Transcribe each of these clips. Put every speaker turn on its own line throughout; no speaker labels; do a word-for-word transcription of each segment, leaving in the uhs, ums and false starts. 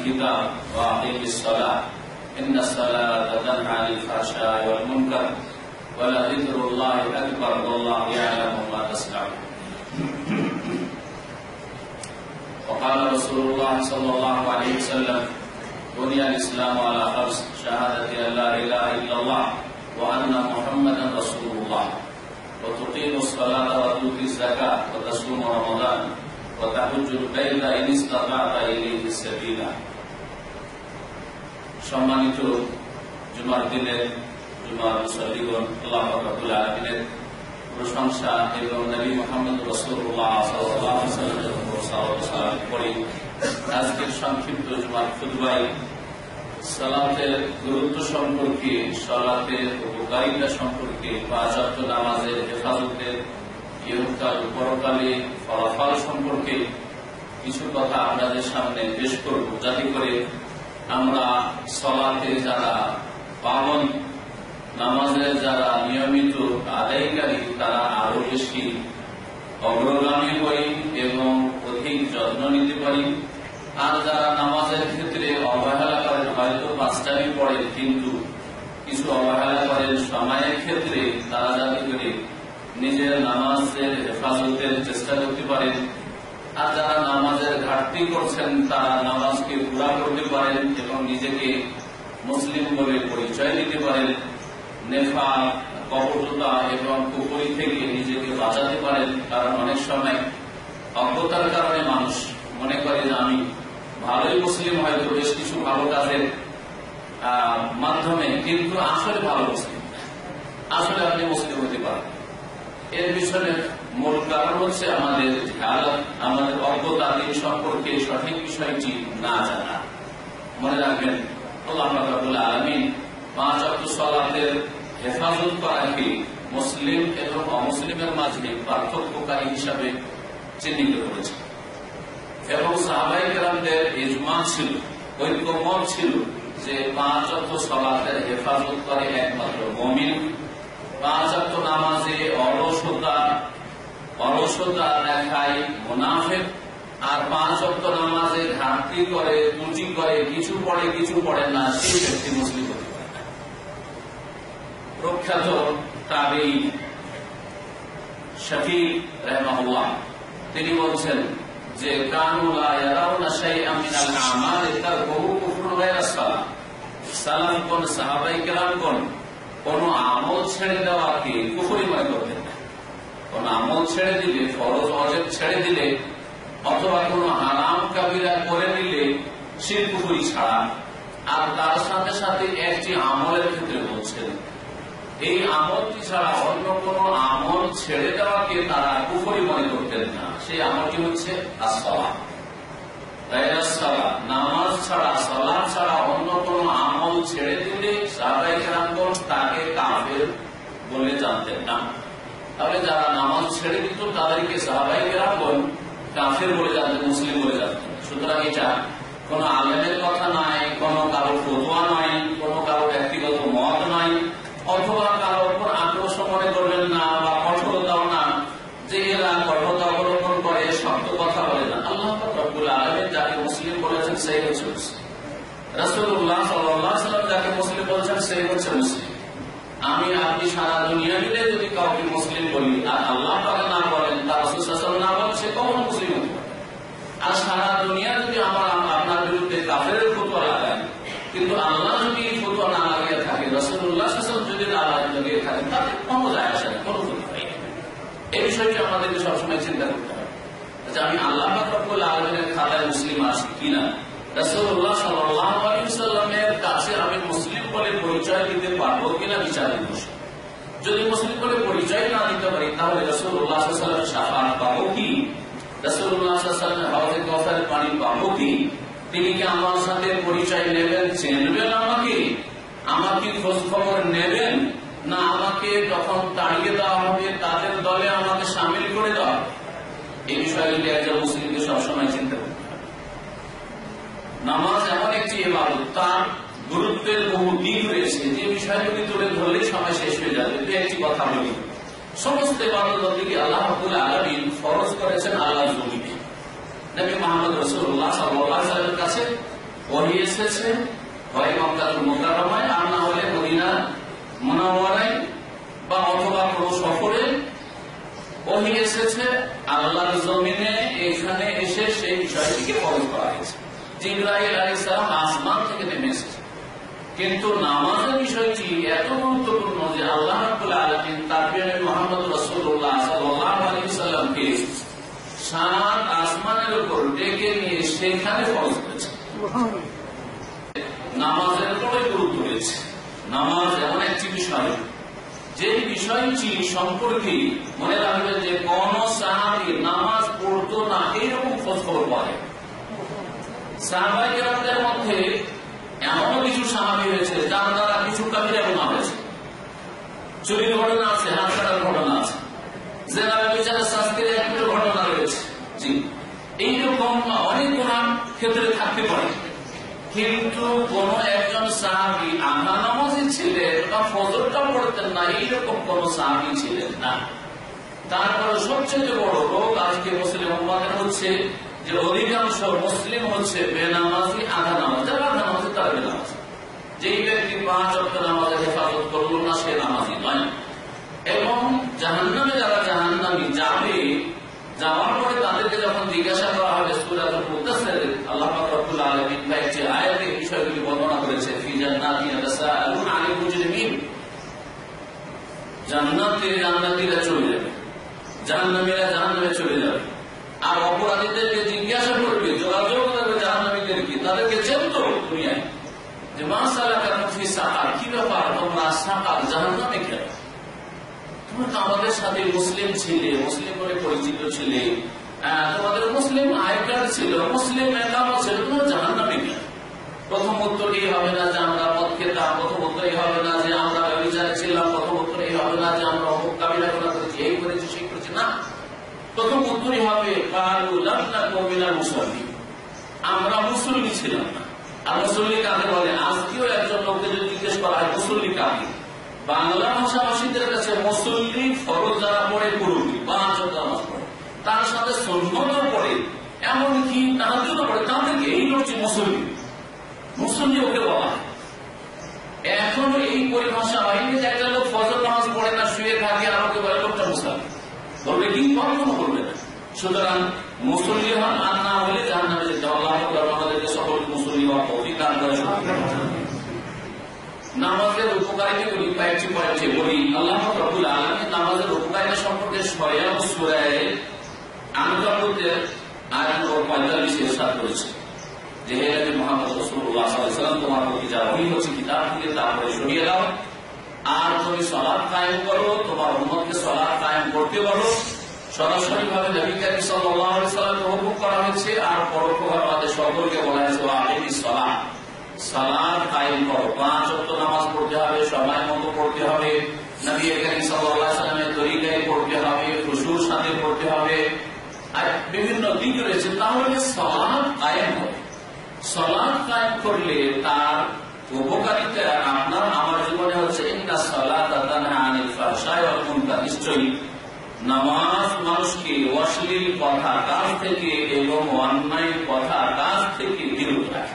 الكتاب وأقيم الصلاة إن الصلاة تنهى عن الفحشاء والمنكر ولذكر الله أكبر والله يعلم ما تصنعون. وقال رسول الله صلى الله عليه وسلم بني الإسلام على خمس شهادة أن لا إله إلا الله وأن محمدا رسول الله وتقيم الصلاة وتؤتي الزكاة وتصوم رمضان وتحج البيت إن استطعت إليه سبيلا. সম্মানিত জুমার দিনের জুমার মুসল্লিগণ, আল্লাহ রাব্বুল আলামিনের প্রশংসা এবং নবী মুহাম্মদ রাসূলুল্লাহ সাল্লাল্লাহু আলাইহি ওয়াসাল্লাম পড়ি আজকের সংক্ষিপ্ত জুমার খুতবায় সালাতের গুরুত্ব সম্পর্কে, সালাতের উপকারিতা সম্পর্কে, পাঁচ ওয়াক্ত নামাজের হেফাজতের ইহকাল পরকালে ফলাফল সম্পর্কে কিছু কথা আপনাদের সামনে পেশ করব, যাতে করে আমরা সালাতে যারা পাবন, নামাজের যারা নিয়মিত আদায়কারী, তারা আরো বেশি অগ্রগামী হই এবং অধিক যত্ন নিতে পারি। আর যারা নামাজের ক্ষেত্রে অবহেলা করেন, হয়তো পাঁচটাই পড়েন কিন্তু কিছু অবহেলা করেন সময়ের ক্ষেত্রে, তারা যাতে করে নিজের নামাজের হেফাজতের চেষ্টা করতে পারেন। আর যারা নামাজের ঘাটতি করছেন, তারা নামাজকে পুরা করতে পারেন এবং নিজেকে মুসলিম বলে পরিচয় দিতে পারেন। নেফাক, কপটতা এবং কুফরি থেকে নিজেকে বাঁচাতে পারেন। কারণ অনেক সময় অজ্ঞতার কারণে মানুষ মনে করে যে আমি ভালোই মুসলিম, হয়তো বেশ কিছু ভালো কাজের মাধ্যমে, কিন্তু আসলে ভালো মুসলিম, আসলে আপনি মুসলিম হতে পারেন। এর পিছনে মূল কারণ হচ্ছে আমাদের হালাত, আমাদের অজ্ঞতা দিন সম্পর্কে সঠিক বিষয়টি না জানা। মনে রাখবেন, আল্লাহ রাব্বুল আলামিন পাঁচ ওয়াক্ত সালাতের হেফাজত করাকে মুসলিম এবং অমুসলিমের মাঝে পার্থক্যকারী হিসাবে চিহ্নিত করেছেন এবং সাহাবায়ে কেরামদের ইজমা ছিল, ঐক্যমত ছিল যে পাঁচ ওয়াক্ত সালাতের হেফাজত করে একমাত্র মুমিন। পাঁচ ওয়াক্ত নামাজে অলসতা অলসতা দেখায় মুনাফিক, আর পাঁচ ওয়াক্ত নামাজে ঘাটতি করে, ত্রুটি করে, কিছু পড়ে কিছু পড়ে না, সেই ব্যক্তি মুসলিম হতে পারে না। প্রখ্যাত তাবেঈ শাফিঈ রাহিমাহুল্লাহ তিনি বলছেন যে কানু লা ইয়ারাউনা শাইআন মিনাল আমালি তারকুহু কুফরুন গায়রা সালাহ। সালাফগণ, সাহাবায়ে কেরামগণ কোন আমল ছেড়ে দেওয়াকে কুফরি মনে করতেন না। কোন আমল ছেড়ে দিলে, ফরজ ওয়াজিব ছেড়ে দিলে অথবা কোন হারাম কাবিরা করে নিলে শিরক কুফরি ছাড়া, আর তার সাথে সাথে একটি আমলের ক্ষেত্রে বলছেন এই আমলটি ছাড়া অন্য কোন আমল ছেড়ে দেওয়াকে তারা কুফরি মনে করতেন না। সেই আমলটি হচ্ছে as-সালাহ, নামাজ ছাড়া, সালাত ছাড়া অন্য কোন আমল ছেড়ে দিলে সাহাবায়ে কেরামগণ তাকে কাফের বলে জানতেন না। তাহলে যারা নামাজ ছেড়ে দিত তাদেরকে সাহাবায়ে কেরামগণ কাফের বলে জানতেন, মুসলিম বলে জানতেন। সুতরাং এটা কোন আলেমের কথা নয়, কোন কারো ফতোয়া নয়, কোন কারো ব্যক্তিগত মত নয়, অথবা কারো উপর আক্রোশ মনে করবেন না বা কঠোরতাও না যে এরা কঠোরতা অবলম্বন করে, শক্ত কথা বলে না। আল্লাহ রাব্বুল আলামিন যাকে মুসলিম বলেছেন সেই হচ্ছে মুসলিম, রাসূলুল্লাহ সাল্লাল্লাহু আলাইহি ওয়াসাল্লাম যাকে মুসলিম বলেছেন সেই হচ্ছে মুসলিম। আমি আপনি সারা দুনিয়া মিলে যদি কাউকে মুসলিম বলি আর আল্লাহ পাক না বলেন, তার রাসূল সাল্লাল্লাহু আলাইহি ওয়াসাল্লাম না বলেন, সে কখনো মুসলিম হতে পারে। আর সারা দুনিয়া যদি আমরা আপনার বিরুদ্ধে কাফেরের ফতোয়া লাগাই, কিন্তু আল্লাহ যদি ফতোয়া না লাগিয়ে থাকে, রাসূলুল্লাহ সাল্লাল্লাহু আলাইহি ওয়াসাল্লাম যদি না লাগিয়ে থাকেন, তাতে কোনো যায় আসে না, কোনো ক্ষতি হয় না। এই বিষয়টি আমাদেরকে সবসময় চিন্তা করতে হবে যে আমি আল্লাহ পাক রব্বুল আলামিনের খাতায় মুসলিম আছি কিনা, রাসূলুল্লাহ সাল্লাল্লাহু আলাইহি ওয়াসাল্লামের কাছে আমি মুসলিম বলে পরিচয় দিতে পারবো কিনা বিচারের বিষয়। যদি মুসলিম বলে পরিচয় না দিতে পারি, তাহলে রাসূলুল্লাহ সাল্লাল্লাহু আলাইহি ওয়াসাল্লামের শাফাআত পাবো কি, রাসূলুল্লাহ সাল্লাল্লাহু আলাইহি ওয়াসাল্লামের হাউজে কাউসারের পানি পাবো কি? তিনি কি আমার সাথে পরিচয় নেবেন, চেনবেন আমাকে, আমাকে খোঁজ খবর নেবেন, না আমাকে যখন তাড়িয়ে দেওয়া হবে তাদের দলে আমাকে সামিল করে দেওয়া? এই বিষয়গুলি একজন মুসলিমকে সবসময় চিন্তা করতে হবে। নামাজ এমন একটি ইবাদত, তার গুরুত্বের বহু দিক রয়েছে, যে বিষয়গুলি তুলে ধরলেই সময় শেষ হয়ে যাবে। দু একটি কথা বলি। সমস্ত ইবাদতগুলি আল্লাহ রাব্বুল আলামিন ফরজ করেছেন আল্লাহর জমিনে। নবী মুহাম্মদ রাসূলুল্লাহ সাল্লাল্লাহু আলাইহি ওয়াসাল্লামের কাছে ওহী ওহী এসেছে হয় মক্কাতুল মুকাররমায়, আর না হলে মদিনা মুনাওয়ারায় বা অথবা কোন সফরে ওহী এসেছে আল্লাহর জমিনে, এখানে এসে সেই বিষয়টিকে ফরজ করা হয়েছে। জিবরাইল আলাইহিস সালাম আসমান থেকে নেমে এসেছে। কিন্তু নামাজের বিষয়টি এত গুরুত্বপূর্ণ যে আল্লাহ রাব্বুল আলামিন তার প্রিয় নবী মুহাম্মদ রাসূলুল্লাহ সাল্লাল্লাহু আলাইহি ওয়াসাল্লামকে সাত আসমানের উপর ডেকে নিয়ে সেখানে ফরজ করেছে। নামাজের বড়ই গুরুত্ব রয়েছে। নামাজ এমন একটি বিষয় যে বিষয়টি সম্পর্কে মনে রাখবেন যে কোন সাহাবী নামাজ পড়তো না এইরকম খোঁজ খবর পায়। সাহাবায়ে কেরামদের মধ্যে এমন কিছু সাহাবী হয়েছে যার দ্বারা কিছু কাবিরা গুনাহ হয়েছে, চুরির ঘটনা আছে, হাত কাটার ঘটনা আছে, জেনা ব্যভিচারের শাস্তির একটু ঘটনা রয়েছে। জি, এইরকম অনেক গুনাহ ক্ষেত্রে থাকতে পারে। কিন্তু কোন একজন সাহাবী আধা নামাজি ছিলেন বা ফজরটা পড়তেন না, এইরকম কোন সাহাবী ছিলেন না। তারপরে সবচেয়ে বড় রোগ আজকে মুসলিম উম্মাদের হচ্ছে যে অধিকাংশ মুসলিম হচ্ছে বেনামাজি, আধা নামাজ। যারা আধা নামাজি তারা বেনামাজি। যেই ব্যক্তি পাঁচ ওয়াক্ত নামাজের হেফাজত করল না সে নামাজি নয়। এবং জাহান্নামে যারা জাহান্নামী যাবে, যাওয়ার পরে তাদেরকে যখন জিজ্ঞাসা করা হবে সূরাতুল মুদাসসির, আল্লাহ পাক রব্বুল আলামিন কয়েকটি আয়াতে এই বিষয়গুলি বর্ণনা করেছে। ফি জান্নাতিন ইয়াতাসাআলুনা আনিল মুজরিমিন, জান্নাতে জান্নাতীরা চলে যাবে, জাহান্নামীরা জাহান্নামে চলে যাবে। আর অপরাধীদেরকে জিজ্ঞাসা করবে, যোগাযোগ করবে জাহান্নামীদেরকে, তাদেরকে চেনতো দুনিয়ায় যে মা সালাকাকুম ফি সাকার, কি ব্যাপার তোমরা সাকার জাহান্নামে কেন? তোমরা তো আমাদের সাথে মুসলিম ছিলে, মুসলিম বলে পরিচিত ছিলে, তোমাদের মুসলিম আই কার্ড ছিল, মুসলিম একামা ছিল, তোমরা জাহান্নামে কেন? প্রথম উত্তর এই হবে না যে আমরা মদ খেতাম, প্রথম উত্তর এই হবে না যে আমরা ব্যভিচারে ছিলাম, প্রথম উত্তর এই হবে না যে আমরা অমুক কাবিরা গুনাহ করেছি, এই করেছি সেই করেছি। না, প্রথম উত্তরই হবে কালু লাম নাকুম মিনাল মুসাল্লিন, আমরা মুসল্লি ছিলাম না। আর মুসল্লি কাকে বলে? আজকেও একজন লোককে যদি জিজ্ঞেস করা হয় মুসল্লি কাকে, বাংলা ভাষাভাষীদের কাছে মুসল্লি ফরজ যারা পড়ে পুরুষ পাঁচ ওয়াক্ত নামাজ পড়ে, তার সাথে সুন্নতও পড়ে, এমনকি তাহাজ্জুদও পড়ে, তাদেরকে এই হচ্ছে মুসল্লি। মুসল্লি ওকে বলা হয়। এখন এই পরিভাষা হয়নি যে একটা লোক ফজর নামাজ পড়ে না, শুয়ে থাকে, আর ওকে বলে লোকটা মুসল্লি, বলবে কি? কখনো বলবে না। সুতরাং মুসল্লি হন, আর না হলে জাহান্নামে যেতে হবে। আল্লাহ তাআলা আমাদেরকে সকলকে মুসল্লি হওয়ার তৌফিক দান করেন। নামাজের উপকারিতাগুলি কয়েকটি পয়েন্টে বলি। আল্লাহ রাব্বুল আলামিন নামাজের উপকারিতা সম্পর্কে স্বয়ং সূরা আনকাবুতের আয়াত নম্বর পঁয়তাল্লিশে ইরশাদ করেছে যে হে নবী মুহাম্মদ রাসূলুল্লাহ সাল্লাল্লাহু আলাইহি ওয়াসাল্লাম, তোমার প্রতি যা ওহী হচ্ছে কিতাব থেকে তারপরে শুনিয়ে দাও, আর তুমি সালাত কায়েম করো, তোমার উম্মতকে সালাত কায়েম করতে বলো। সরাসরি ভাবে নবী করিম সাল্লাল্লাহু আলাইহি ওয়াসাল্লামকে হুকুম করা হয়েছে, আর পরোক্ষভাবে আমাদের সকলকে বলা হয়েছে আকিমিস সালাত, সালাত কায়েম করো। পাঁচ ওয়াক্ত নামাজ পড়তে হবে, সময় মতো পড়তে হবে, নবী করিম সাল্লাল্লাহু আলাইহি ওয়াসাল্লামের তরিকায় পড়তে হবে, খুশুর সাথে পড়তে হবে, আর বিভিন্ন দিক রয়েছে। তাহলে সালাত কায়েম হবে। সালাত কায়েম করলে তার উপকারিতা আপনার আমার জীবনে হচ্ছে ইন্না সালাতা তানহা আনিল ফাহশাই ওয়াল মুনকার, নিশ্চয়ই নামাজ মানুষকে অশ্লীল কথা কাজ থেকে এবং অন্যায় কথা কাজ থেকে বিরত রাখে।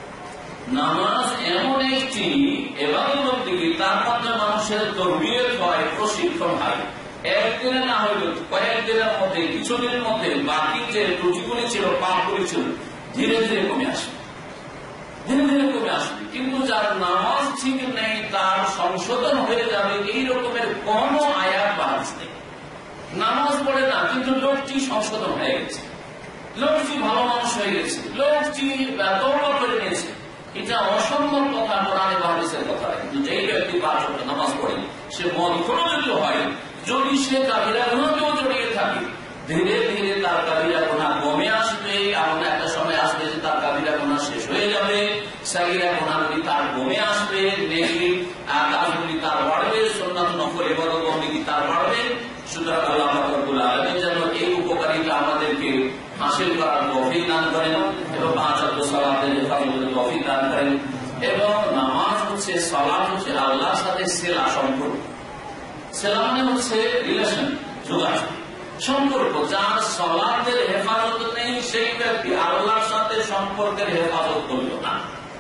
নামাজ এমন একটি ইবাদত দিকে তার মধ্যে মানুষের তরবিয়ত হয়, প্রশিক্ষণ হয়। একদিনে না হইলেও কয়েকদিনের মধ্যে, কিছুদিনের মধ্যে বাকি যে ত্রুটিগুলি ছিল, পাপগুলি ছিল, ধীরে ধীরে কমে আসবে, ধীরে ধীরে কমে আসবে। কিন্তু যার নামাজ ঠিক নেই তার সংশোধন হয়ে যাবে, এই রকমের কোন আয়াত বা হাদিস নেই। নামাজ পড়ে না কিন্তু লোকটি সংশোধন হয়ে গেছে, লোকটি ভালো মানুষ হয়ে গেছে, লোকটি তওবা করে নিয়েছে, এটা অসম্ভব কথা, কোরআনে বা হাদিসের কথা। কিন্তু যেই ব্যক্তি পাঁচ ওয়াক্ত নামাজ পড়ে সে মদখোর যদি হয়, যদি সে কাবিরা গুনাহেও জড়িয়ে থাকে, ধীরে ধীরে তার কাবিরা গুনাহ কমে আসবে। এমন একটা সময় আসবে যে তার কাবিরা গুনাহ শেষ হয়ে যাবে, সাগীরা গুনাহগুলি তার কমে আসবে, নেকি কাজগুলি তার বাড়বে, সুন্নাত নফল ইবাদত বন্দেগী তার বাড়বে। সুতরাং আল্লাহ রাব্বুল আলামিন যেন এই উপকারিতা আমাদেরকে হাসিল করার তৌফিক দান করেন এবং পাঁচ ওয়াক্ত সালাতের হেফাজতের তৌফিক দান করেন। এবং নামাজ হচ্ছে, সালাত হচ্ছে আল্লাহর সাথে সেলা সম্পর্ক। সেলা মানে হচ্ছে রিলেশন, যোগাযোগ, সম্পর্ক। যার সালাতের হেফাজত নেই সেই ব্যক্তি আল্লাহর সাথে সম্পর্কের হেফাজত করল না।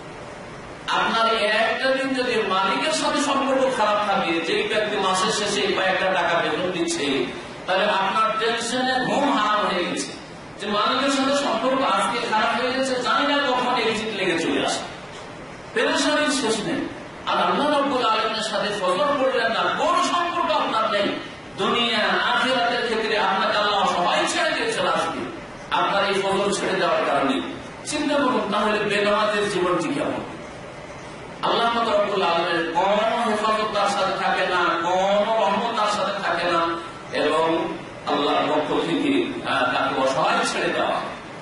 আপনার একটা দিন যদি মালিকের সাথে সম্পর্ক খারাপ থাকে, যেই ব্যক্তি মাসের শেষে কয়েকটা টাকা বেতন দিচ্ছে, তাহলে আপনার টেনশনে ঘুম হারাম হয়ে গেছে যে মালিকের সাথে সম্পর্ক আজকে খারাপ হয়ে গেছে, জানি না কখন এক্সিট লেগে চলে আসে, পেরেশানির শেষ নেই। আর আল্লাহ রাব্বুল আলামিনের সাথে ফজর করলেন না, কোন সম্পর্ক আপনার নেই। দুনিয়া আখিরাতের ক্ষেত্রে আপনাকে আল্লাহ সবাই ছেড়ে দিয়েছেন। আজকে আপনার এই ফজর ছেড়ে দেওয়ার কারণে চিন্তা করুন, তাহলে বেনামাজের জীবনটি কেমন। আল্লাহ রাব্বুল আলামিনের কোন হেফাজত তার সাথে থাকে না, কোন রহমত তার সাথে থাকে না, এবং আল্লাহর পক্ষ থেকে তাকে অসহায় ছেড়ে দেওয়া।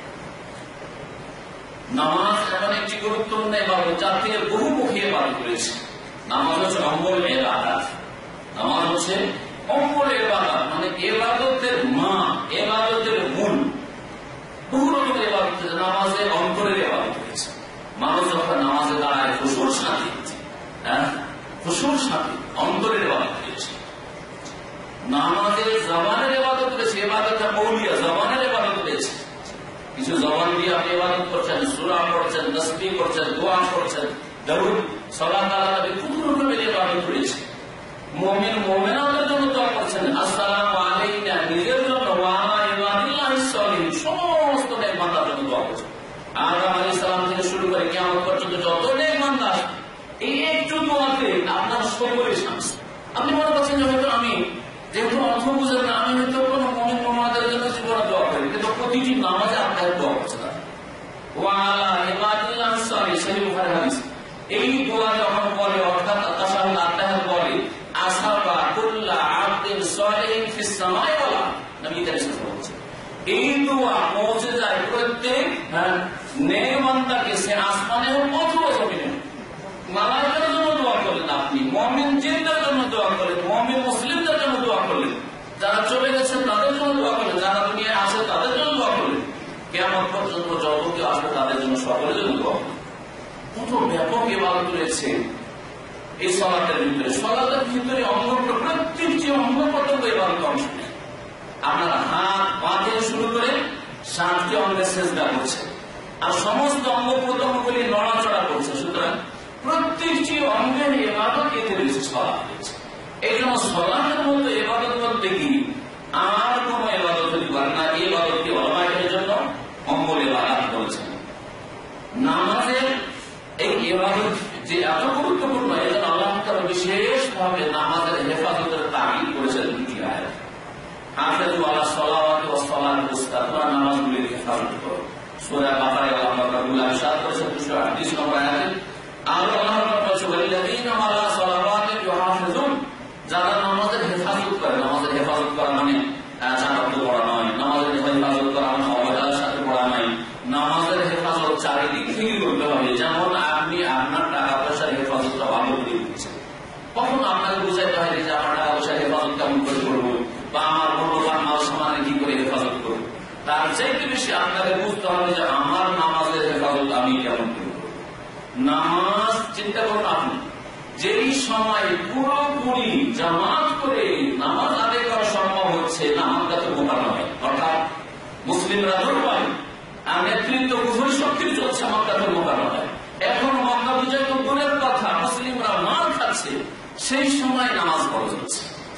নামাজ এমন একটি গুরুত্বপূর্ণ ইবাদত, যার থেকে বহুমুখী ইবাদত রয়েছে। নামাজ হচ্ছে অমূল ইবাদত। নামাজ হচ্ছে অমূল ইবাদত, মানে ইবাদতের মা, ইবাদতের মূল। বহু রকমের ইবাদত রয়েছে, নামাজে অন্তরের ইবাদত রয়েছে। মানুষ যখন নামাজে দাঁড়ায় খুশুর সাথে, হ্যাঁ খুশুর সাথে অন্তরের ইবাদত রয়েছে। নামাজের জবানের ইবাদত রয়েছে, ইবাদতটা কওলিয়া, জবানের ইবাদত রয়েছে। কিছু জবান দিয়ে আপনি ইবাদত করছেন, সূরা পড়ছেন, তাসবিহ করছেন, দোয়া করছেন, দরুদ, সালাত আলা নবী, কত রকমের ইবাদত রয়েছে। মুমিন মুমিনাতের জন্য দোয়া করছেন, আসসালামু আলাইনা, নিজের জন্য, ওয়া আলা ইবাদিল্লাহিস সালিহিন, সমস্ত নেক বান্দার জন্য দোয়া করছেন। আদম আলাইহিস সালাম থেকে শুরু করে কিয়ামত পর্যন্ত যত নেক বান্দা আছে, এই একটু দোয়াতে আপনার সকলের শান্তি। আপনি মনে করছেন যে হয়তো আমি যেহেতু অর্থ বুঝেন না, আমি হয়তো কোনো মুমিন মুমিনাতের জন্য জীবনে দোয়া করি, কিন্তু প্রতিটি নামাজে আপনার দোয়া করছে না। ওয়া আলা ইবাদিল্লাহিস সালিহিন, সহিহ বুখারী হাদিস। এই দোয়া যখন বলে, অর্থাৎ তাশাহুদ আত্তাহিয়াত বলে, আসাবা কুল্লা আবদিন সালিহিন ফিস সামাই ওয়াল আরদ, নবী কারীম সাল্লাল্লাহু আলাইহি ওয়াসাল্লাম, এই দোয়া পৌঁছে যায় প্রত্যেক নেক বান্দাকে, সে আসমানে হোক অথবা জমিনে। মালায়েকার জন্য দোয়া করলেন আপনি, মুমিন জিনদের জন্য দোয়া করলেন, মুমিন মুসলিমদের জন্য দোয়া করলেন, যারা চলে গেছেন তাদের জন্য দোয়া করলেন, যারা দুনিয়ায় আছে তাদের জন্য দোয়া করলেন, কিয়ামত পর্যন্ত যত কেউ আসবে তাদের জন্য, সকলের জন্য দোয়া করলেন। কত ব্যাপক ইবাদত রয়েছে এই সালাতের ভিতরে। সালাতের ভিতরে অঙ্গ প্রত্যেকটি অঙ্গ প্রত্যঙ্গ ইবাদত অংশ নেই। আপনারা হাত পা থেকে শুরু করে সাতটি অঙ্গে সেজদা করছে, আর সমস্ত অঙ্গ প্রত্যঙ্গগুলি নড়াচড়া করছে। সুতরাং প্রত্যেকটি অঙ্গের ইবাদত এতে রয়েছে, সালাত রয়েছে। এই জন্য সালাতের মতো ইবাদত করতে কি আর কোন ইবাদত হতে পারে না। এই ইবাদতকে উলামায়ে জন্য অমূল ইবাদত বলেছেন। নামাজের এই ইবাদত যে এত গুরুত্বপূর্ণ, এই জন্য আল্লাহ তাআলা বিশেষভাবে নামাজের হেফাজতের তাকিদ করেছেন দুটি আয়াত। হাফিজু আলা সালাওয়াতি ওয়াস সালাতুল উস্তা, তোমরা নামাজগুলির হেফাজত করো। সূরা বাকারায় আল্লাহ রাব্বুল আলামিন ইরশাদ করেছেন দুশো আটত্রিশ নম্বর আয়াতে। আর আল্লাহ রাব্বুল বলেছেন, ওয়াল্লাযীনা আলা সালাওয়াতিহিম ইউহাফিজুন, যারা নামাজের হেফাজত করে। নামাজের হেফাজত করা মানে জাকাত পড়া নয়, নামাজের হেফাজত করা মানে অবহেলার সাথে পড়া নয়। নামাজের হেফাজত চারিদিক থেকে করতে হবে। যেমন আপনি আপনার টাকা পয়সার হেফাজতটা ভালো করে দিচ্ছেন, কখন আপনাকে বুঝাইতে হয় যে আমার টাকা পয়সার হেফাজত কেমন করে করবো, বা আমার মূল্যবান মাল সামানে কি করে হেফাজত করবো। তার চাইতে বেশি আপনাকে বুঝতে হবে যে আমার নামাজের হেফাজত আমি কেমন করবো। নামাজ চিন্তা করুন, আপনি যেই সময় পুরোপুরি জামাত করে নামাজ আদায় করা সম্ভব হচ্ছে না, আমরা তো মোকাবিলা হয়, অর্থাৎ মুসলিমরা দুর্বল আর নেতৃত্ব কুফরি শক্তির চলছে, মক্কাতুল মোকাররমায়। এখন মক্কা বিজয় তো দূরের কথা, মুসলিমরা মার খাচ্ছে, সেই সময় নামাজ ফরজ হচ্ছে।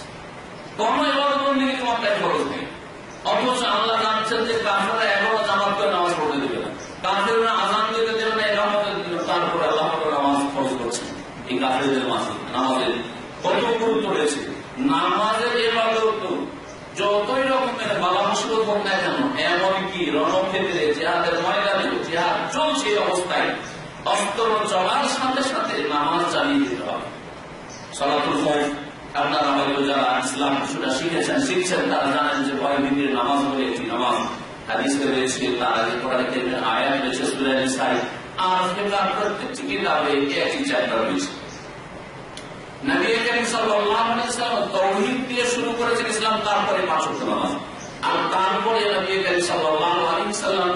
কোন ইবাদত বন্দেগী মক্কায় ফরজ নেই, অথচ আল্লাহ জানছেন যে কাফেররা এখনো জামাত করে নামাজ পড়তে দেবে না, কাফেররা আযান দিতে দেবে না, ইকামতের দিবে, তারপরে আল্লাহ নামাজ ফরজ করছেন। এই কাফেরদের মাঝে নামাজের কত গুরুত্ব রয়েছে। নামাজের ইবাদত যতই রকমের বালা মুসিবত হোক না কেন, এমনকি রণক্ষেত্রে জিহাদের ময়দানে জিহাদ চলছে অবস্থায় অস্ত্র চলার সাথে সাথে নামাজ চালিয়ে দিতে হবে। সালাতুল খৌফ, আপনারা হয়তো যারা ইসলাম কিছুটা শিখেছেন শিখছেন তারা জানেন যে ভয় ভীতির নামাজ বলে একটি নামাজ হাদিসে রয়েছে, তার আগে কোরআনে কারীমের আয়াত রয়েছে সূরা নিসা, আর ফিকহের প্রত্যেকটি কিতাবে একটি চ্যাপ্টার রয়েছে। নবী করিম সাল্লাল্লাহু আলাইহি ওয়াসাল্লাম তাওহীদ দিয়ে শুরু করেছেন ইসলাম, তারপরে পাঁচ ওয়াক্ত নামাজ, আর তারপরে নবী করিম সাল্লাল্লাহু আলাইহি ওয়াসাল্লাম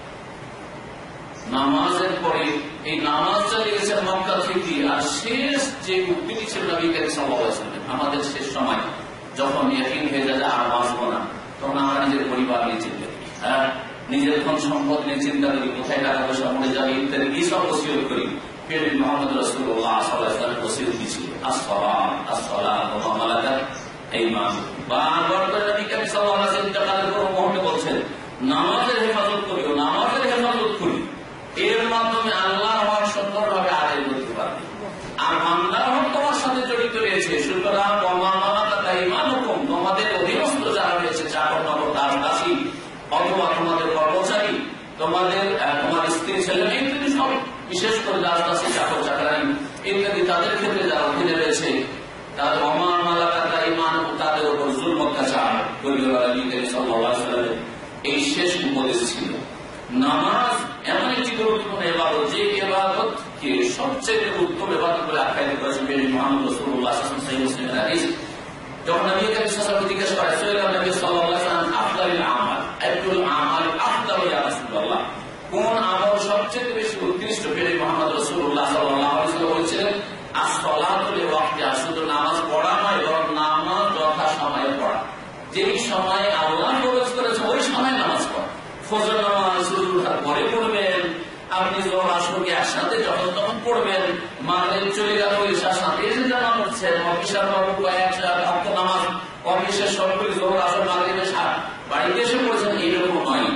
নামাজের পরে এই নামাজ চালিয়ে গেছেন মক্কা থেকে। আর শেষ যে উক্তিটি ছিল নবী করিম সাল্লাল্লাহু আলাইহি ওয়াসাল্লাম, আমাদের শেষ সময় যখন ইয়াকিন হয়ে যায় আর বাঁচবো না, তখন আমরা নিজের পরিবার নিয়ে চিন্তা করি, হ্যাঁ নিজের ধন সম্পদ নিয়ে চিন্তা করি, কোথায় টাকা পয়সা মরে যাবে ইত্যাদি, এই সব ওসিয়ত করি। মোহাম্মদ রাসূলুল্লাহ সাল্লাল্লাহু আলাইহি ওয়াসাল্লাম ওসিয়ত ছিল, as-সালাত as-সালাত ওয়া মা মালাকাত আইমানুকুম। বারবার করে নবী করিম সাল্লাল্লাহু আলাইহি ওয়াসাল্লাম ইন্তেকালের পর মুহূর্তে বলছেন, নামাজের হেফাজত করিও, নামাজের হেফাজত করি, এর মাধ্যমে আল্লাহর হক সুন্দরভাবে আদায় করতে পারবে। আর আল্লাহর হক তোমার সাথে জড়িত রয়েছে, সুতরাং ওয়া মা মালাকাত আইমানুকুম, তোমাদের অধীনস্থ যারা রয়েছে, চাকর নগর দাস দাসী অথবা তোমাদের কর্মচারী, তোমাদের তোমার স্ত্রী ছেলে মেয়ে ইত্যাদি সব, বিশেষ করে দাস দাসী চাকর চাকরানি ইত্যাদি তাদের ক্ষেত্রে যারা অধীনে রয়েছে, তাদের অমান মালাকাতা ইমান তাদের উপর জুলম অত্যাচার করিও না। নবী করিম সাল্লাল্লাহু আলাইহি ওয়াসাল্লামের এই শেষ উপদেশ ছিল। নামাজ এমন একটি গুরুত্বপূর্ণ ইবাদত, যে ইবাদতকে সবচেয়ে উত্তম ইবাদত বলে আখ্যায়িত করেছেন মুহাম্মদ রাসূলুল্লাহ সাল্লাল্লাহু আলাইহি ওয়াসাল্লাম। সহিহ মুসলিমের হাদিস, যখন নবী করিম সাল্লাল্লাহু আলাইহি ওয়াসাল্লাম জিজ্ঞেস করা হয়েছিল নবী সাল্লাল্লাহু আলাইহি ওয়াসাল্লাম আফদালুল আমাল আইয়ুল আমাল আফদালু ইয়া রাসূলুল্লাহ, কোন আমল সবচেয়ে বেশি উৎকৃষ্ট? মুহাম্মদ রাসূলুল্লাহ সাল্লাল্লাহু আলাইহি ওয়াসাল্লাম বলেছিলেন, as-salatu li waqtiha, শুধু নামাজ পড়া নয়, বরং নামাজ যথা সময়ে পড়া। যেই সময়ে আল্লাহ ফরজ করেছে ওই সময় নামাজ পড়া। ফজর নামাজ শুরুর পরে পড়বেন, আপনি যোহর আসরকে একসাথে যখন তখন পড়বেন, মাগরিব চলে গেল ইশার সাথে এসে জামা করছেন, অফিসার বাবু কয়েকটা ওয়াক্ত নামাজ অফিসের সরকারি যোহর আসর মাগরিবের সাথে বাড়িতে এসে পড়ছেন, এইরকম নয়।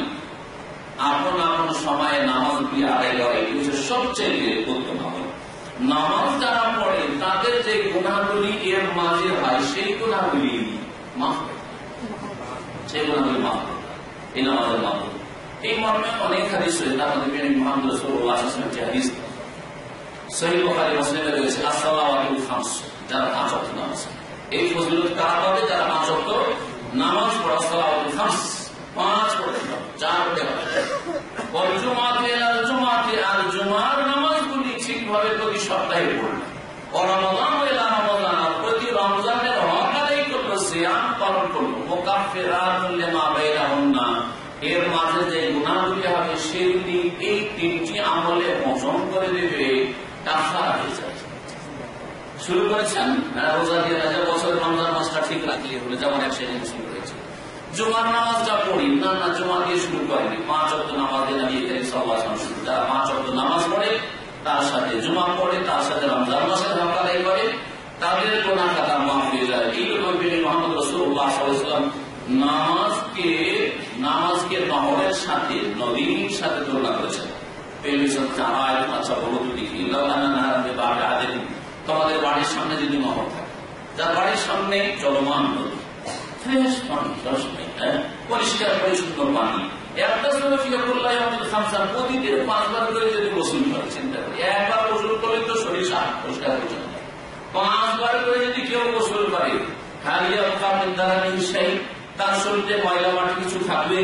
আপন আপন সময়ে নামাজ দিয়ে আদায় করা এটি হচ্ছে সবচেয়ে উত্তম আমল। নামাজ যারা পড়ে তাদের যে গুনাহগুলি এর মাঝে হয়, সেই গুনাহগুলি মাফ করে, সেই গুনাহগুলি মাফ করে এই নামাজের মাধ্যমে। এই মর্মে অনেক হাদিস রয়েছে, তার মধ্যে প্রিয় মুহাম্মদ রাসূলুল্লাহ সাল্লাল্লাহু আলাইহি ওয়াসাল্লামের যে হাদিস সহিহ বুখারী মুসলিমে রয়েছে, as-সালাওয়াতুল খামস, যারা পাঁচ ওয়াক্ত নামাজ, এই ফজিলত কারা পাবে? যারা পাঁচ ওয়াক্ত নামাজ পড়ে। as-সালাওয়াতুল খামস, পাঁচ পড়তে হবে, চার পড়তে হবে। ওয়াল জুমআতি ইলাল জুমআতি, আর জুমার নামাজগুলি ঠিকভাবে প্রতি সপ্তাহে পড়বে। ওয়া রমাদান ইলা রমাদান, প্রতি রমজানের হক আদায় করলো, সিয়াম পালন করলো। মুকাফফিরাতুল লিমা বাইনাহুন্না, এর মাঝে যে গুনাহগুলি হবে সেগুলি এই তিনটি আমলে মোচন করে দেবে, কাফারা হয়ে যাবে। শুরু করেছেন রোজা দিয়ে রাজা, বছর রমজান মাসটা ঠিক রাখলে হলে, যেমন এক সেদিন শুরু হয়েছে। জুমার নামাজটা পড়ি না, না জুমা দিয়ে শুরু করেনি, পাঁচ ওয়াক্ত নামাজ দিয়ে নবী করিম সাল্লাল্লাহু আলাইহি ওয়াসাল্লাম শুরু। যারা পাঁচ ওয়াক্ত নামাজ পড়ে, তার সাথে জুমা পড়ে, তার সাথে রমজান মাসের হক আদায় করে, তাদের গুনাহ খাতা মাফ হয়ে যায়। এইরকম মুহাম্মদ রাসূলুল্লাহ সাল্লাল্লাহু আলাইহি ওয়াসাল্লাম নামাজকে নামাজকে নহরের সাথে, নদীর সাথে তুলনা করেছেন। আচ্ছা বলো তো দেখি, তোমাদের বাড়ির সামনে যদি নহর থাকে, যার বাড়ির সামনে চলমান নদী, ফ্রেশ পানি, পরিষ্কার পরিচ্ছন্ন পানি, একটা প্রতিদিন পাঁচবার করে যদি গোসল করে, চিন্তা করি, একবার গোসল করলে তো শরীর সাফ পরিষ্কার পরিচ্ছন্ন, পাঁচবার করে যদি কেউ গোসল করে, তার শরীরে ময়লা মাটি কিছু থাকবে?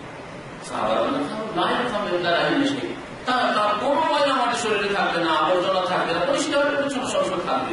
তার কোন ময়লা মাটি শরীরে থাকবে না, আবর্জনা থাকবে না, পরিষ্কার পরিচ্ছন্ন সবসময় থাকবে।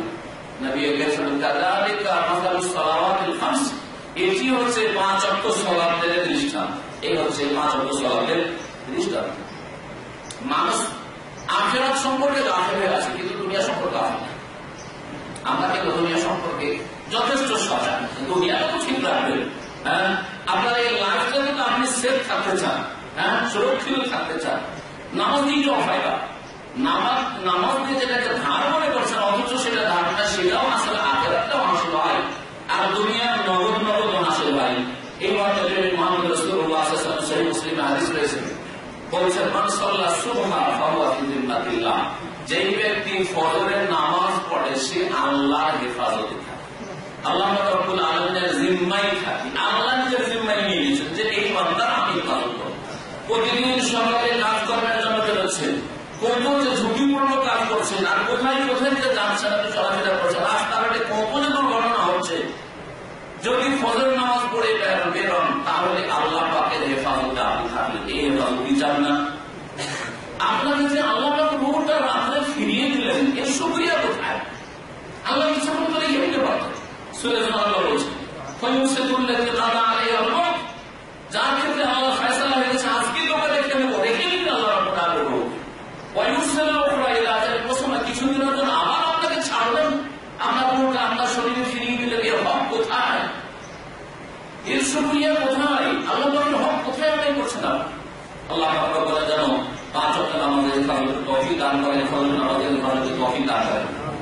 এটি হচ্ছে পাঁচ ওয়াক্ত সালাতের দৃষ্টান্ত। এই হচ্ছে পাঁচ ওয়াক্ত সালাতের দৃষ্টান্ত। মানুষ আখিরাত সম্পর্কে গাফিল হয়ে আছে, কিন্তু দুনিয়া সম্পর্কে গাফিল না। আমরা কিন্তু দুনিয়া সম্পর্কে যথেষ্ট সজাগ। দুনিয়াটা তো ঠিক রাখবেন, হ্যাঁ, আপনার এই লাইফটাকে তো আপনি সেফ থাকতে চান, হ্যাঁ, সুরক্ষিত থাকতে চান। নামাজ দিয়ে কি অফায়দা? নামাজ নামাজ দিয়ে যেটাকে ধার মনে করছেন, অথচ সেটা ধার না, সেটাও আসলে আখিরাতটাও হাসিল হয়, আর দুনিয়ার নগদ নগদ হাসিল হয়। এই মর্যাদা মুহাম্মদ রাসূলুল্লাহ সাল্লাল্লাহু আলাইহি ওয়াসাল্লাম সহিহ মুসলিমে হাদিস রয়েছে, বলেছেন, মান সাল্লা সুবহা ফাহুয়া ফি জিম্মাতিল্লাহ, যেই ব্যক্তি ফজরের নামাজ পড়ে সে আল্লাহর হেফাজতে থাকে, আল্লাহ রাব্বুল আলামিনের জিম্মায় থাকে। আল্লাহ নিজের জিম্মায় নিয়ে নিয়েছেন যে এই বান্দার আমি হেফাজত করব। প্রতিদিন সকালে কাজ করার জন্য বেরোচ্ছেন, কত যে ঝুঁকিপূর্ণ কাজ করছেন, আর কোথায় কোথায় যে যাচ্ছেন, আপনি চলাফেরা করছেন, রাস্তাঘাটে কত যে দুর্ঘটনা হচ্ছে। যদি ফজর নামাজ পড়ে বেরোন, তাহলে আল্লাহ পাকের হেফাজতে আপনি থাকলেন। এই হেফাজত কি চান না? আপনাকে যে আল্লাহ পাক রূহটা রাত্রে ফিরিয়ে দিলেন, এর শুকরিয়া কোথায়? আল্লাহ ইচ্ছা করতে রেখে দিতে পারতেন। সূরা আল্লাহ বলছেন, ফায়ুসিবুল্লাযী কাদা আলাইহিল মাউত, যার ক্ষেত্রে আল্লাহ ফয়সালা হয়ে গেছে আজকে তোকে রেখে দেব, রেখে দিন আল্লাহ রাব্বুল আলামিন। ওয়ায়ুসিলু উখরা ইলা আজালিন মুসাম্মা, কিছুদিনের জন্য আবার আপনাকে ছাড়বেন, আপনার রূহটা আপনার শরীরে ফিরিয়ে দিলেন। এর হক কোথায়? এর শুকরিয়া কোথায়? আল্লাহ পাকের হক কোথায় আদায় করছেন? আল্লাহ পাক বলে, জানো পাঁচ ওয়াক্ত নামাজের হেফাজতের তৌফিক দান করেন, ফজর নামাজের হেফাজতের তৌফিক দান করেন।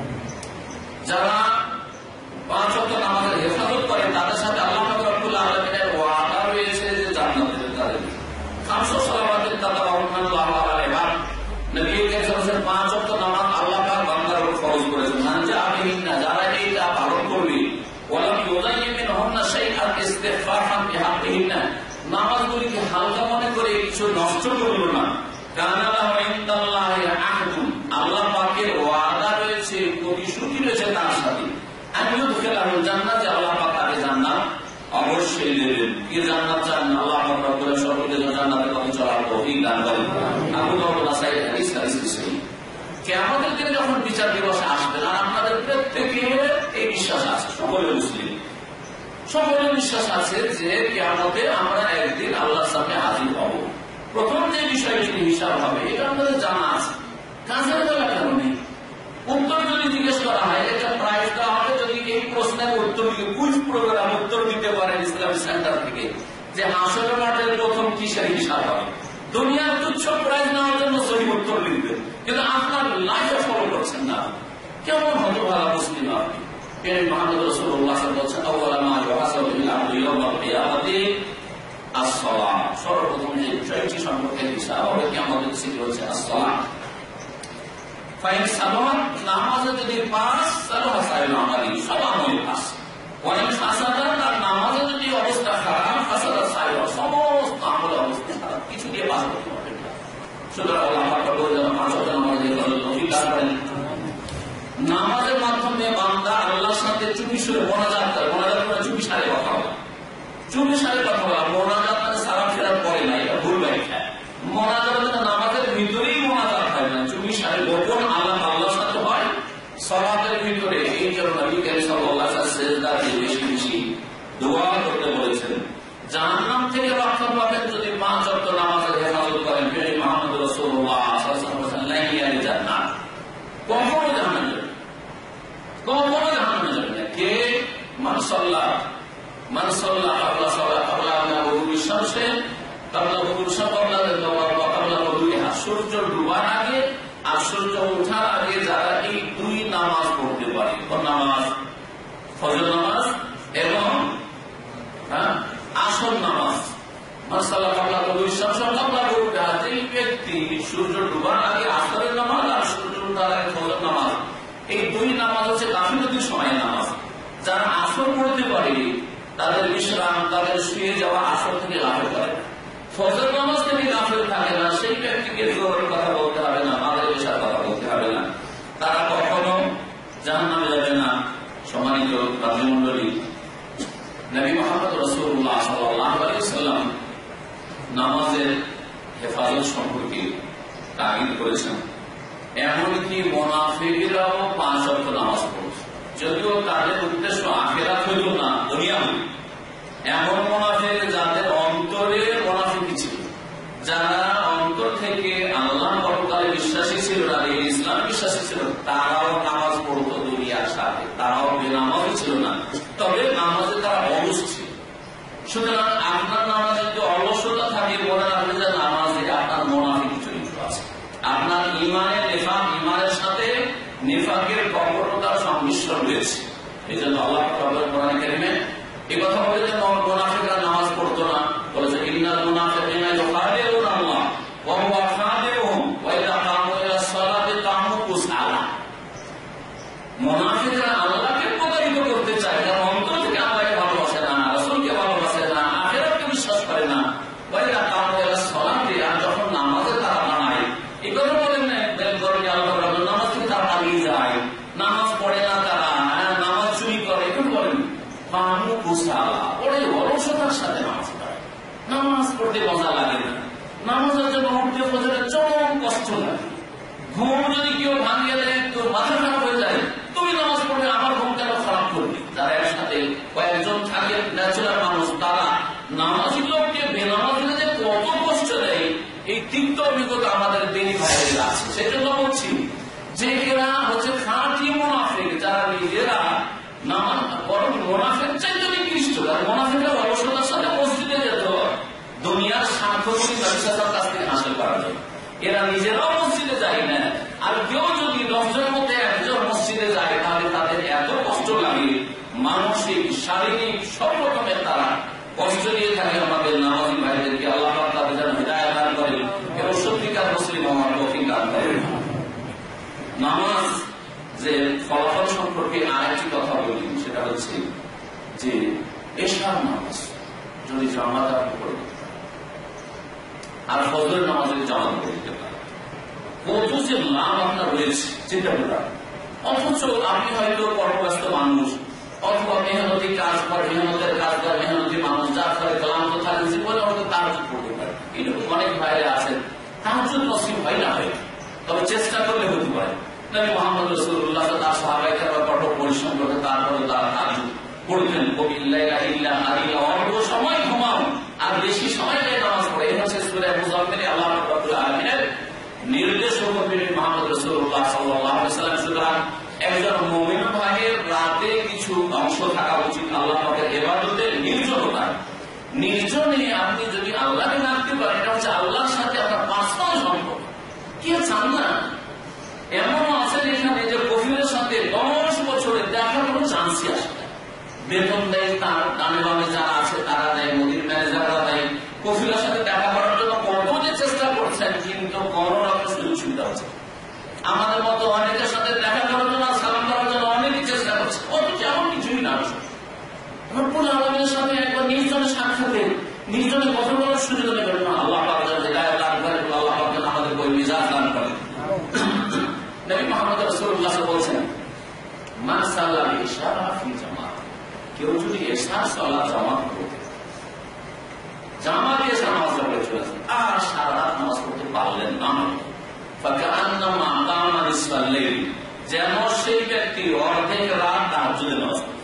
যারা পাঁচ ওয়াক্ত নামাজের হেফাজত করে তাদের সাথে আল্লাহ রাব্বুল আলামিনের ওয়াদা রয়েছে যে জান্নাত দেবেন তাদের। খামসু সালাওয়াতের তাআলা আল্লাহু আলাইহি নবী করিম পাঁচ ওয়াক্ত নামাজ আল্লাহ পাক বান্দার উপর ফরজ করেছেন। মান জাআবিহিন্না, যারা এইটা পালন করবে, ওয়ালাম ইউযায়্যি মিনহুন্না শাইআন ইস্তিগফারান বিহাক্কিহিন্না, নামাজগুলিকে হালকা মনে করে কিছু নষ্ট করল না, কানা লাহু ইনদাল্লাহি আহদুন, আল্লাহ পাকের ওয়াদা রয়েছে, প্রতিশ্রুতি রয়েছে তার সাথে, আইয়ুদখিলাহুল জান্নাত, যে আল্লাহ পাক তাকে জান্নাত অবশ্যই দেবেন। কি জান্নাত চান? আল্লাহ পাক রব্বুল সর্বদের জান্নাতের পথে চলার তৌফিক দান করেন। আবু দাউদ নাসাঈ হাদিস হাদিস সহিহ। কিয়ামতের দিনে যখন বিচার দিবস আসবে, আর আপনাদের প্রত্যেকের এই বিশ্বাস আছে, সকলের মুসলিম সকলের বিশ্বাস আছে যে কিয়ামতে আমরা একদিন আল্লাহর সামনে হাজির হব। প্রথম যে বিষয়টি হিসাব হবে এটা আমাদের জানা আছে, কাজের বেলা কেন নেই? উত্তর যদি জিজ্ঞেস করা হয়, এটা প্রাইজ দেওয়া হবে যদি এই প্রশ্নের উত্তর দিকে কুইজ প্রোগ্রাম উত্তর দিতে পারেন ইসলামী সেন্টার থেকে, যে হাসর মাঠের প্রথম কিসের হিসাব হবে। দুনিয়ার তুচ্ছ প্রাইজ নেওয়ার জন্য সহি উত্তর লিখবেন, কিন্তু আপনার লাইফে ফলো করছেন না। কেমন হতভাগা মুসলিম আপনি? মুহাম্মদ রাসূলুল্লাহ সাল্লাল্লাহু আলাইহি ওয়াসাল্লাম আউয়ালা মা ইউহাসাবু বিল আবদি ইয়াউমাল কিয়ামাতি as-সালাহ, সর্বপ্রথম যে বিষয়টি সম্পর্কে হিসাব হবে কিয়ামতের দিনে হচ্ছে as-সালাহ। ফাইন সালাত, নামাজে যদি পাস, সালাহ সাইল আমালি, সব আমল পাস। ওয়াইন ফাসাদা, তার নামাজে যদি অবস্থা খারাপ, ফাসাদা সাইল, সমস্ত আমল অবস্থা খারাপ, কিছু দিয়ে পাস করতে পারবেন না। সুতরাং আল্লাহ পাক বলেন পাঁচ ওয়াক্ত নামাজে তৌফিক দান করেন। নামাজের মাধ্যমে বান্দা আল্লাহর সাথে চুপি সুরে মোনাজাত করে, মোনাজাত করে চুপি সারে কথা বলা, চুপি সারে কথা বলা, মোনাজাত মানে সালাম ফেরার পরে না, এটা ভুল ব্যাখ্যা। মোনাজাত মানে নামাজের ভিতরেই মোনাজাত হয় না, চুপি সারে গোপন আল্লাহ আল্লাহর সাথে হয় সালাতের ভিতরে। এই জন্য নবী করিম সাল্লাল্লাহু আলাইহি ওয়াসাল্লাম সিজদাতে বেশি বেশি দোয়া করতে বলেছেন। জাহান্নাম থেকে রক্ষা পাবেন যদি পাঁচ ওয়াক্ত নামাজের হেফাজত করেন। নবী মুহাম্মদ রাসূলুল্লাহ সাল্লাল্লাহু আলাইহি ওয়াসাল্লাম লা ইয়ালি জান্নাত, কখনো জাহান্নামে যাবে, কখনো জাহান্নামে যাবে না। কে? মান সাল্লাহ, মান সাল্লাহ ক্বাবলা সালাত ক্বাবলা গুরুবি শামসে, ক্বাবলা গুরুবি শামস, ক্বাবলা ক্বাবলা গুরুবিহা, সূর্য ডুবার আগে আর সূর্য ওঠার আগে যারা এই দুই নামাজ পড়তে পারে, কোন নামাজ? ফজর নামাজ এবং আসর নামাজ। মান সাল্লাহ ক্বাবলা গুরুবি শামস ক্বাবলা গুরুবিহা, এই ব্যক্তি সূর্য ডুবার আগে আসরের নামাজ আর সূর্য ওঠার আগে ফজর নামাজ, এই দুই নামাজ হচ্ছে গাফিলতির সময় নামাজ। যারা আসর পড়তে পারে তাদের বিশ্রাম, তাদের শুয়ে যাওয়া আসর থেকে গাফিল করে, ফজর নামাজ থেকে গাফিল থাকে না, সেই ব্যক্তিকে জোহরের কথা বলতে হবে না, মাগরিব ইশার কথা বলতে হবে না, তারা কখনো জাহান্নামে যাবে না। সম্মানিত রাজমণ্ডলী, নবী মুহাম্মদ রাসূলুল্লাহ সাল্লাল্লাহু আলাইহি ওয়াসাল্লাম নামাজের হেফাজত সম্পর্কে তাগিদ করেছেন। এমনকি মুনাফিকরাও পাঁচ ওয়াক্ত নামাজ পড়ছে, যদিও তাদের উদ্দেশ্য আখিরাত হইল না, দুনিয়া হইল। এমন মুনাফিক যাদের অন্তরে মুনাফিকি ছিল, যারা অন্তর থেকে আল্লাহ পরকালে বিশ্বাসী ছিল না, ইসলাম বিশ্বাসী ছিল, তারাও নামাজ পড়তো দুনিয়ার সাথে, তারাও বেনামাজি ছিল না, তবে নামাজে তারা অলস ছিল। সুতরাং আপনার নামাজে যদি অলসতা থাকে, মনে রাখবেন যে নামাজে আপনার মুনাফিকি চরিত্র আছে, আপনার ইমানের নেফাক, ইমানের সাথে নেফাকের কপটতার সংমিশ্রণ রয়েছে। এই জন্য আল্লাহ কোরআনে কারিমে এই কথা বলে যে মুনাফিকরা নামাজ পড়তো না, বলেছে ইন্নাল মুনাফিকিনা ইউখাদিউনা আল্লাহ ওয়া হুয়া খাদিউহুম ওয়া ইযা কামু ইলা সালাতি কামু কুসালা। মুনাফিকরা আল্লাহকে প্রতারিত করতে চায়, কারণ অন্তর থেকে আল্লাহকে ভালোবাসে না, রাসূলকে ভালোবাসে না, আখিরাতকে বিশ্বাস করে না। ওয়া ইযা কামু ইলা সালাতি, আর যখন নামাজে তারা দাঁড়ায়, এই কথা বলেন না আল্লাহ রাব্বুল নামাজ থেকে তারা পালিয়ে যায়, নামাজ পড়ে না, তারা নামাজ চুরি করে, এগুলো বলেন কামু কুসালা, ওরে অলসতার সাথে নামাজ পড়ে। নামাজ পড়তে মজা লাগে না, নামাজের জন্য উঠতে ফজরে চরম কষ্ট লাগে। ঘুম যদি কেউ ভাঙিয়ে দেয় তো মাথা খারাপ হয়ে যায়, তুমি নামাজ পড়লে আমার ঘুম কেন খারাপ করবে? যারা একসাথে কয়েকজন থাকে ন্যাচুরাল মানুষ, তারা নামাজি লোককে বেনামাজি যে কত কষ্ট দেয়, এই তিক্ত অভিজ্ঞতা আমাদের দিনী ভাইয়েরা আছে। সেই জন্য বলছি যে এরা হচ্ছে খাঁটি মুনাফিক, যারা নিজেরা নামাজ বরং মুনাফিক চাইতে নিকৃষ্ট। মুনাফিকরা অলসতার সাথে মসজিদে যেত, দুনিয়ার স্বার্থগুলি ব্যবসার কাছ থেকে হাসিল করা যায়। এরা নিজেরাও মসজিদে যায় না, আর কেউ যদি দশজনের মধ্যে একজন মসজিদে যায় তাহলে তাদের এত কষ্ট লাগে, মানসিক শারীরিক সব রকমের তারা কষ্ট দিয়ে থাকে। আমাদের নামাজি ভাইদেরকে আল্লাহ পাক তাদের যেন হিদায়াত দান করেন এবং সত্যিকার মুসলিম হওয়ার তৌফিক দান করেন। নামাজ যে ফলাফল সম্পর্কে আরেকটি কথা বলি, সেটা হচ্ছে যে এশার নামাজ যদি জামাত আপনি করে আর ফজরের নামাজ যদি জামাত করে দিতে পারে, কত যে লাভ আপনার রয়েছে চিন্তা করা। অথচ আপনি হয়তো কর্মব্যস্ত মানুষ, অথবা মেহনতি কাজ করে, মেহনতের কাজ করে মেহনতি মানুষ, যার ফলে ক্লান্ত থাকে, জীবনে হয়তো তাহাজ্জুদ পড়তে পারে। এরকম অনেক ভাইরা আছেন তাহাজ্জুদ নসিব হয় না, হয় তবে চেষ্টা করলে হতে পারে। নবী মুহাম্মদ রাসূলুল্লাহ তার সাহাবায়ে কেরাম কঠোর পরিশ্রম করে তারপরে তারা তাহাজ্জুদ পড়তেন। কবিল্লাইলা ইল্লা আলিয়া, অল্প সময় ঘুমাও আর বেশি সময় নিয়ে নামাজ পড়ে। এই হচ্ছে সূরা মুজাম্মিলে আল্লাহ রাব্বুল আলামিনের নির্দেশ ও নবী মুহাম্মদ রাসূলুল্লাহ সাল্লাল্লাহু আলাইহি ওয়াসাল্লাম। সুতরাং একজন মুমিন ভাইয়ের রাতে কিছু অংশ থাকা উচিত আল্লাহ পাকের ইবাদতের নির্জনতায়। নির্জনে আপনি যদি আল্লাহকে ডাকতে পারেন, এটা হচ্ছে আল্লাহর সাথে আপনার পার্সোনাল সম্পর্ক। কি চান না এমন আছেন এখানে যে কফিলের সাথে দশ বছরের দেখার কোনো চান্সই আসে না। বেতন দেয় তার ডানে বামে যারা আছে তারা দেয়, মোদির ম্যানেজাররা দেয়। কফিলের সাথে দেখা করার জন্য কত যে চেষ্টা করছেন, কিন্তু কোনো রকম সুযোগ সুবিধা হচ্ছে। আমাদের মতো অনেকের সাথে দেখা করার জন্য, সালাম করার জন্য অনেকেই চেষ্টা করছে, অথচ এমন কিছুই না। রব্বুল আলামিনের সাথে একবার নির্জনে সাক্ষাতে, নির্জনে কথা বলার সুযোগ নেবেন না। আল্লাহ পাক যেন হিদায়াত দান করেন, আল্লাহ পাক যেন আমাদের ওই মিজাজ দান করেন। নবী মুহাম্মদ রাসূলুল্লাহ বলছেন, মান সাল্লা ইশা ফি জামাত, কেউ যদি ইশা সালাত জামাত পড়ে, জামাতে এসে নামাজ পড়ে চলেছে আর সারা রাত নামাজ পড়তে পারলেন না, ফাকান্নামা কামা নিসফাল লাইল, যেন সেই ব্যক্তি অর্ধেক রাত তাহাজ্জুদে নামাজ পড়ে।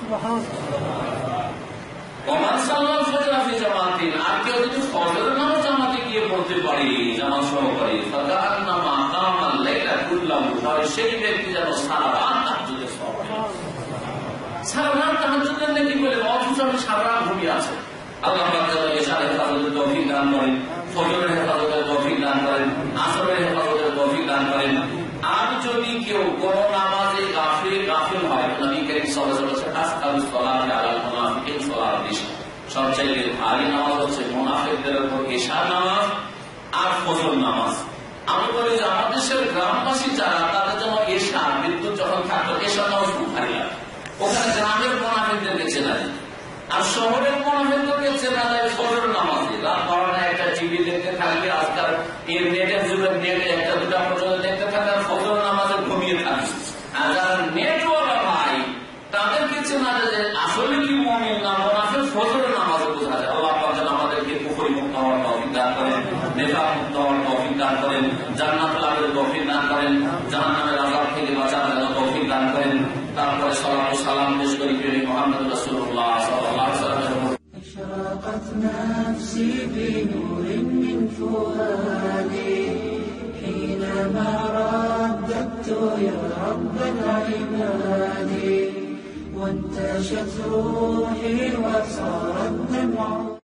ওমান সাল্লাল ফজর ফি জামাতিন, আর কেউ যদি ফজরের নামাজ জামাতে গিয়ে পড়তে পারে, জামাত সহকারে, ফাকান্নামা কামা লাইলা কুল্লাহু, তাহলে সেই ব্যক্তি যেন সারা রাত তাহাজ্জুদে সওয়াব পায়। সারা রাত তাহাজ্জুদের নাকি বলে, অথচ আমি সারা রাত ঘুমিয়ে আছে। আল্লাহ পাক যেন ইশার হেফাজতের তৌফিক দান করেন, ফজরের হেফাজতের তৌফিক দান করেন, আসরের হেফাজতের তৌফিক দান করেন। আর যদি কেউ কোন নামাজে গাফিল গাফিল হয়, নবী করিম সাল্লাল্লাহু আলাইহি ওয়াসাল্লাম আসকালুস সালাতি আলাল মুনাফিকিন সালাত দিয়েছেন, সবচেয়ে ভারী নামাজ হচ্ছে মুনাফিকদের উপর ইশার নামাজ আর ফজর নামাজ। আমি বলি যে আমাদের দেশের গ্রামবাসী যারা, তাদের জন্য ইশা বিদ্যুৎ যখন থাকতো ইশার নামাজ খুব ভারী লাগে। ওখানে গ্রামের মুনাফিকদেরকে চেনা যায়, আর শহরের মুনাফিকদেরকে চেনা যায় ফজর নামাজে। রাত বারোটায় একটা টিভি দেখতে থাকবে, আজকাল এর নেটের যুগের নেটে একটা দুটা পর্যন্ত দেখতে থাকে, আর ফজর নামাজে ঘুমিয়ে থাকে। আর যারা নেটওয়ালা ভাই, তাদেরকে চেনা যায় যে আসলে কি মুমিন না মুনাফিক ফজর নামাজে বোঝা যায়। আল্লাহ পাক যেন আমাদেরকে কুফরি মুক্ত হওয়ার তৌফিক দান করেন, নিফাক মুক্ত হওয়ার তৌফিক দান করেন, জান্নাত লাভের তৌফিক দান করেন, জাহান্নামের আযাব থেকে বাঁচার জন্য তৌফিক দান করেন। তারপরে সালাত ও সালাম পেশ করি প্রিয় মুহাম্মদ রাসূলুল্লাহ সাল্লাল্লাহু আলাইহি ওয়াসাল্লাম।
أشرقت نفسي بنور من فؤادي حينما رددت يا رب العباد وانتشت روحي وصار الدمع